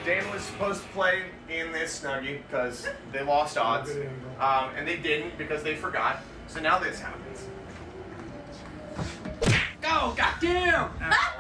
Dan was supposed to play in this Snuggie because they lost odds. And they didn't because they forgot. So now this happens. Go, goddamn!